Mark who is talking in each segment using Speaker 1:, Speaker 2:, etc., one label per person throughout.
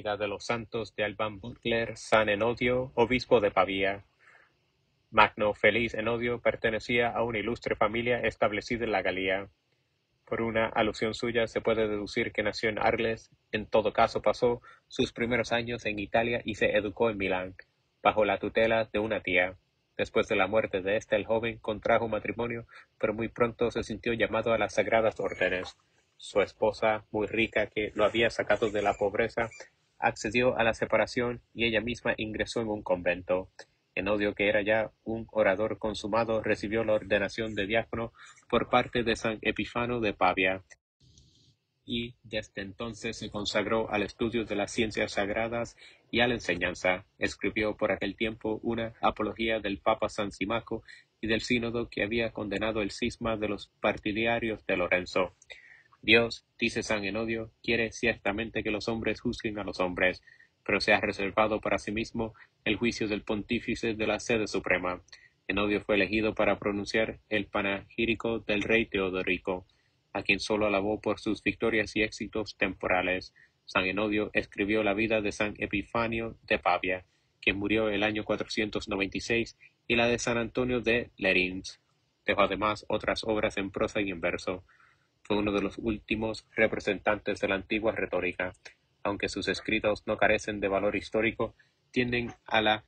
Speaker 1: vida de los santos de Alban Butler, San Enodio, obispo de Pavía. Magno Feliz Enodio pertenecía a una ilustre familia establecida en la Galia. Por una alusión suya se puede deducir que nació en Arles, en todo caso pasó sus primeros años en Italia y se educó en Milán, bajo la tutela de una tía. Después de la muerte de esta, el joven contrajo matrimonio, pero muy pronto se sintió llamado a las sagradas órdenes. Su esposa, muy rica, que lo había sacado de la pobreza, accedió a la separación y ella misma ingresó en un convento. Enodio, que era ya un orador consumado, recibió la ordenación de diácono por parte de San Epifano de Pavia, y desde entonces se consagró al estudio de las ciencias sagradas y a la enseñanza. Escribió por aquel tiempo una apología del Papa San Simaco y del sínodo que había condenado el cisma de los partidarios de Lorenzo. Dios, dice San Enodio, quiere ciertamente que los hombres juzguen a los hombres, pero se ha reservado para sí mismo el juicio del pontífice de la sede suprema. Enodio fue elegido para pronunciar el panegírico del rey Teodorico, a quien solo alabó por sus victorias y éxitos temporales. San Enodio escribió la vida de San Epifanio de Pavia, quien murió el año 496, y la de San Antonio de Lerins. Dejó además otras obras en prosa y en verso. Fue uno de los últimos representantes de la antigua retórica. Aunque sus escritos no carecen de valor histórico, tienden a la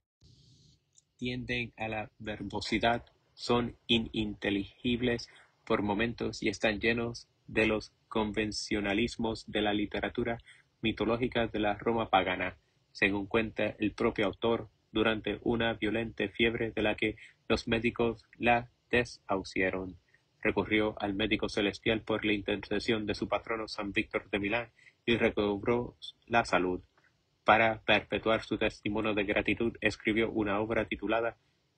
Speaker 1: verbosidad, son ininteligibles por momentos y están llenos de los convencionalismos de la literatura mitológica de la Roma pagana, según cuenta el propio autor, durante una violenta fiebre de la que los médicos la desahuciaron. Recurrió al médico celestial por la intercesión de su patrono San Víctor de Milán y recobró la salud. Para perpetuar su testimonio de gratitud, escribió una obra titulada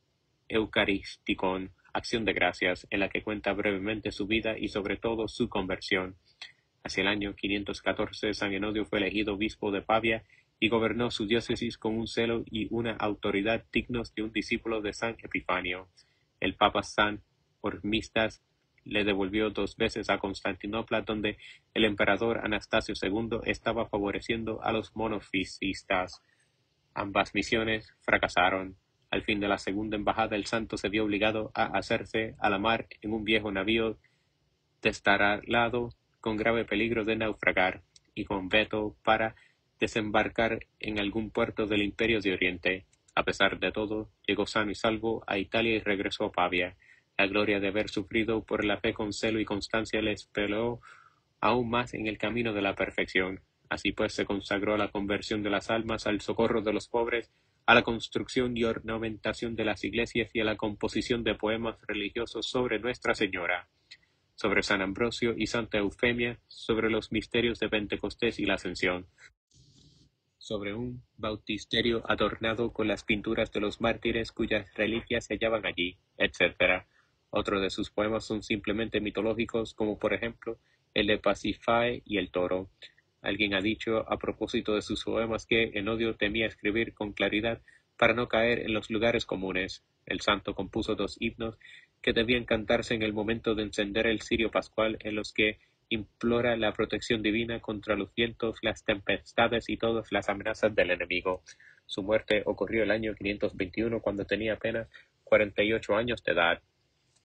Speaker 1: Eucaristicón, Acción de Gracias, en la que cuenta brevemente su vida y sobre todo su conversión. Hacia el año 514, San Enodio fue elegido obispo de Pavia y gobernó su diócesis con un celo y una autoridad dignos de un discípulo de San Epifanio. El Papa San Hormisdas le devolvió 2 veces a Constantinopla, donde el emperador Anastasio II estaba favoreciendo a los monofisistas. Ambas misiones fracasaron. Al fin de la segunda embajada, el santo se vio obligado a hacerse a la mar en un viejo navío destartalado con grave peligro de naufragar, y con veto para desembarcar en algún puerto del Imperio de Oriente. A pesar de todo, llegó sano y salvo a Italia y regresó a Pavia. La gloria de haber sufrido por la fe con celo y constancia le espeló aún más en el camino de la perfección. Así pues se consagró a la conversión de las almas, al socorro de los pobres, a la construcción y ornamentación de las iglesias y a la composición de poemas religiosos sobre Nuestra Señora, sobre San Ambrosio y Santa Eufemia, sobre los misterios de Pentecostés y la Ascensión, sobre un bautisterio adornado con las pinturas de los mártires cuyas reliquias se hallaban allí, etc. Otros de sus poemas son simplemente mitológicos, como por ejemplo el de Pasífae y el toro. Alguien ha dicho a propósito de sus poemas que Enodio temía escribir con claridad para no caer en los lugares comunes. El santo compuso 2 himnos que debían cantarse en el momento de encender el cirio pascual, en los que implora la protección divina contra los vientos, las tempestades y todas las amenazas del enemigo. Su muerte ocurrió el año 521, cuando tenía apenas 48 años de edad.